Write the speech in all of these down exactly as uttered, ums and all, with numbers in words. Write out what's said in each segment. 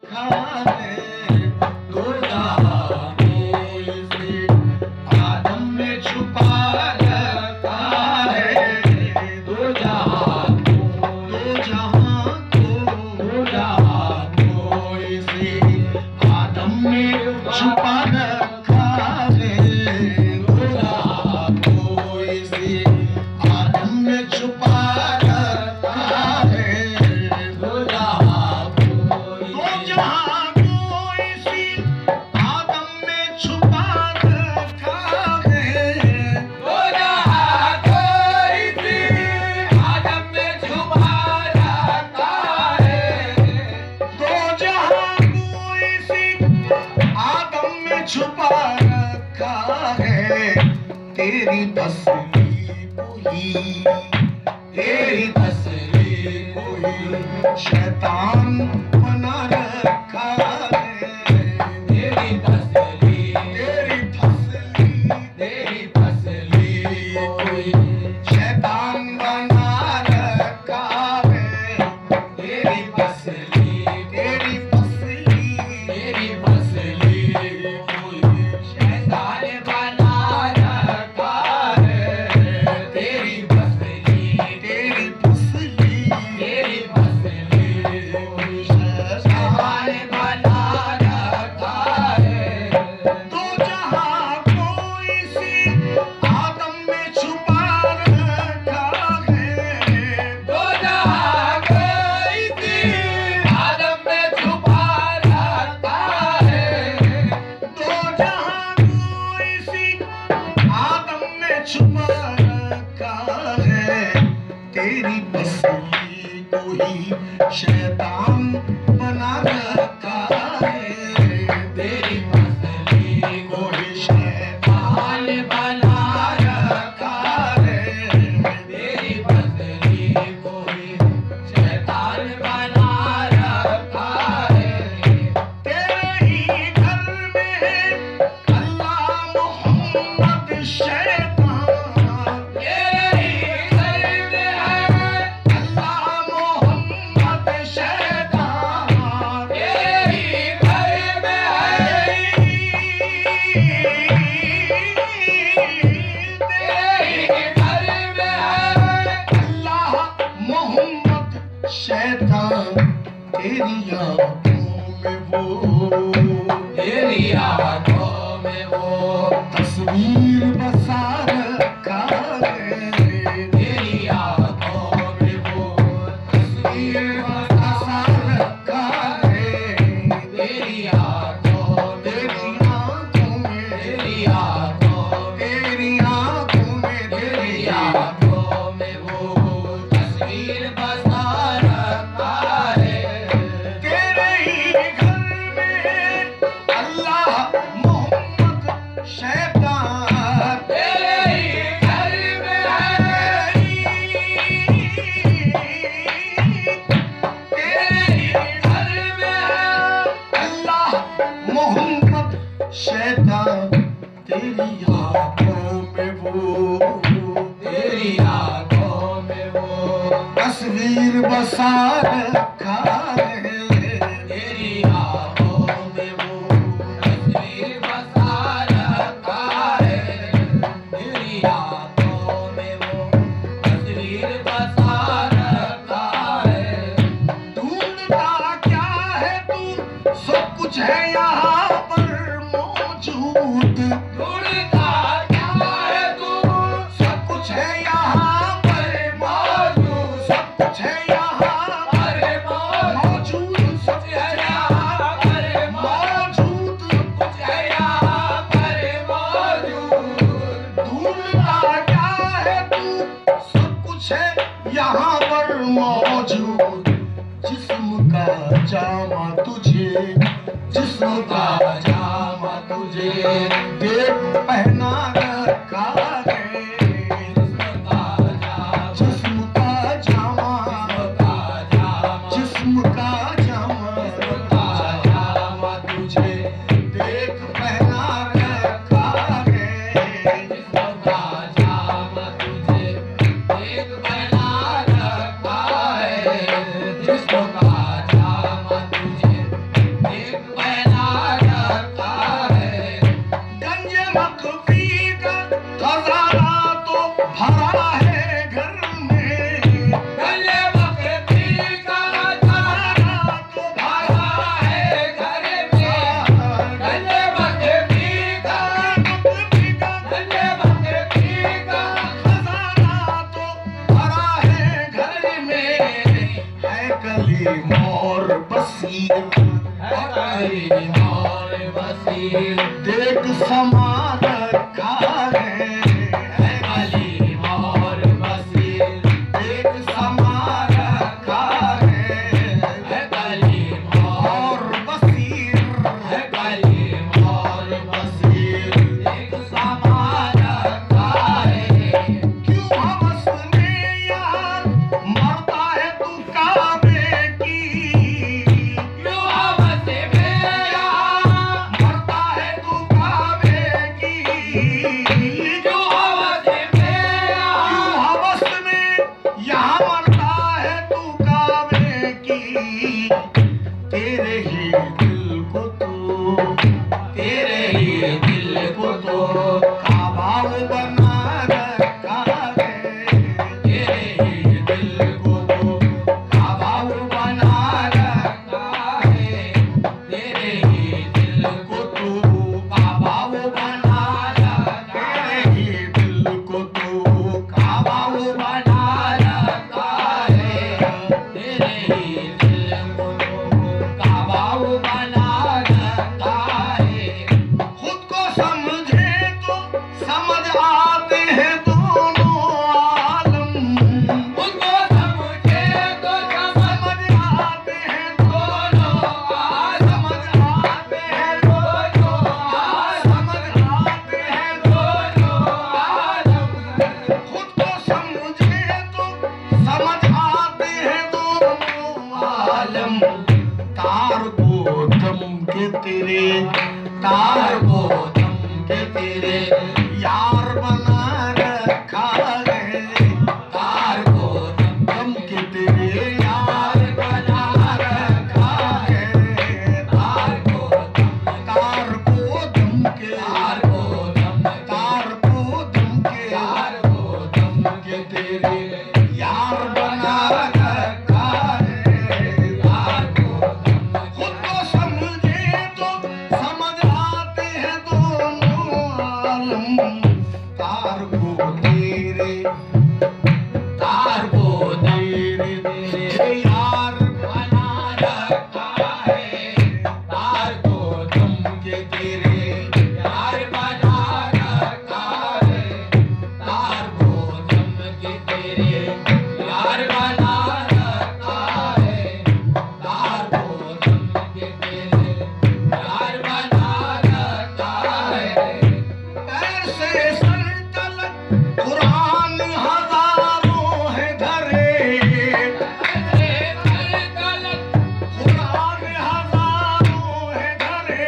तेरी तस्वीर कोई, तेरी तस्वीर कोई शैतान बना रखा है। तेरी तस्वीर, तेरी तस्वीर, तेरी तस्वीर कोई शैतान बना रखा है। तेरी तस्वीर, तेरी तस्वीर, तेरी तस्वीर कोई शैतान बना तेरी तस्वीर कोई शैतान बना रखा है। तेरी तस्वीर कोई शैतान बना रखा है। तेरी तस्वीर कोई शैतान बना रखा है। तेरे ही घर में अल्लाह मोहम्मद शैतान, शैतान तेरी आँखों में वो, तेरी आँखों में वो तस्वीर बसा रखा है। तेरी आँखों में वो तस्वीर बसा रखा है। तेरी आँखों, तेरी आँखों में, तेरी आँखों, तेरी आँखों में, तेरी आँखों में वो तस्वीर बसा शैतान तेरी आँखों में वो, तेरी आँखों में वो तस्वीर बसा रखा है। तेरी आँखों में वो तस्वीर बसा रखा है। तेरी आँखों में वो तस्वीर बसा रखा है। ढूंढता क्या है तू, सब कुछ है यहाँ पर मौजूद। ढूंढता क्या है तू, सब कुछ है यहाँ पर मौजूद। सब कुछ है यहाँ पर मौजूद। सब कुछ है यहाँ पर मौजूद। कुछ है यहाँ पर मौजूद। ढूंढता क्या है तू, सब कुछ है यहाँ पर मौजूद। जिस्म का जामा तुझे, जिस्म का जामा तुझे देख पहना रखा है। जिस्म का जामा, जिस्म का जामा, जिस्म का जामा, जिस्म का जामा तुझे देख पहना रखा है। जिस्म का जामा तुझे देख पहना रखा है। जिस्म का जामा तुझे भरा है घर में गले भक्ति का खजाना तो भरा है घर में। गले भक्ति का गले भक्ति का खजाना तो भरा है घर में। है कली मोर बसीर है कली मोर बसीर देख समा रखा है। है कली मोर बसीर देख समा रखा है। है कली मोर और बसीर है कली मोर बसीर एक समा रखा है। क्यों हवस में यार मरता है तू काबे की। क्यों हवस में यार मरता है तू काबे की। क्यों हवस में यार क्यों हवस में यहाँ मरता है तू काबे की। तेरे ही दिल को तू तेरे ही दिल को तो काबा बना रखा है। तेरे ही दिल को तो काबा बना रखा है। तेरे ही दिल को तू काबा बना रखा तेरे है। ही दिल को तू काबा बना रखा है। तेरे ही दिल को काबा बना रखा है। खुद को समझे तो समझ आते हैं दोनों आलम। उनको समझे तो समझ समझ आते हैं दोनों आलम। समझ आते हैं दोनों आलम। समझ आते हैं दोनों आलम। खुद को समझे तो समझ आते हैं दोनों आलम। तार को दम के तेरे तार को दम के तेरे यार बना रखा है। तार को दम के तेरे यार बना रखा है। तार को तार को दम के तार को दम तार को दम के तार को दम के तेरे यार बना रखा है। तार को दम खुद को समझे तो समझ आते हैं दोनों आलम। तार को तेरे तार को दम तेरे तेरे यार बना रखा है। तार को दम के तेरे यार बना रखा है। तार को दम के तेरे यार बना रखा है। तार को दम के तेरे यार बना रखा है। पैर से सर तलक कुरान हजारों है धरे। ऐसे कर गलत कुरान हजारों है धरे।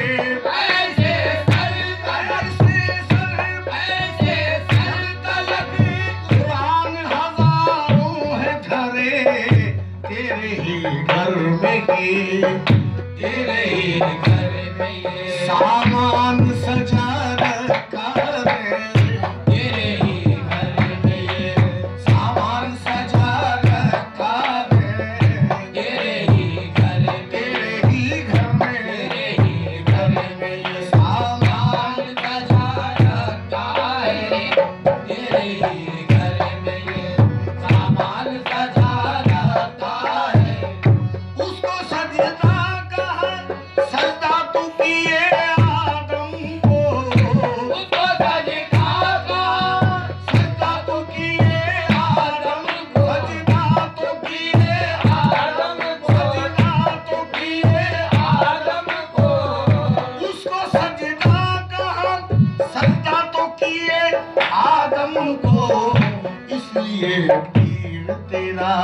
ऐसे कर गलत ऐसे सर ऐसे सर तलक कुरान हजारों है धरे। तेरे ही घर में ही तेरे ही घर में ये सामान सजा रखा है। तेरे ही घर में ये सामान सजा रखा है। तेरे ही घर में तेरे ही घर में तेरे ही घर में ये सामान सजा रखा है। तेरे ही घर में ये सामान सजा रखा है। उसको सजदा कहा सजदा तू किए आदम को। उसको सजदा का सजदा तू किए आदम को। सजदा तू किए आदम को सजदा तू किए आदम को उसको सजदा कहा सजदा तो किए आदम को। इसलिए पीर तेरा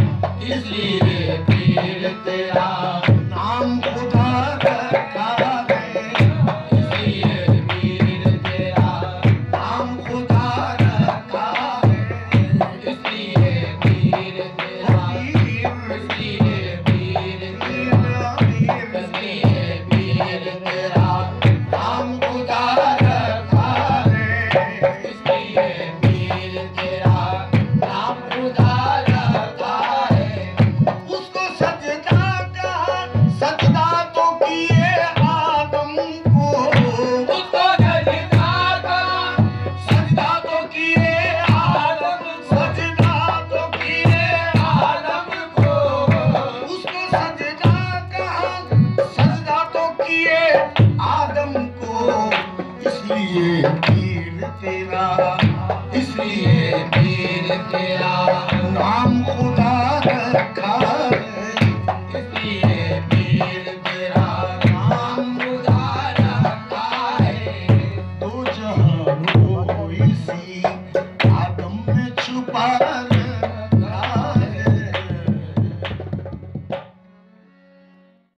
इसलिए पीर तेरा नाम खुदा रखा है। इसलिए पीर तेरा नाम खुदा रखा है। इसलिए पीर तेरा पीर इसलिए पीर तेरा पीर इसलिए पीर तेरा नाम खुदा रखा है। इसलिए पीर तेरा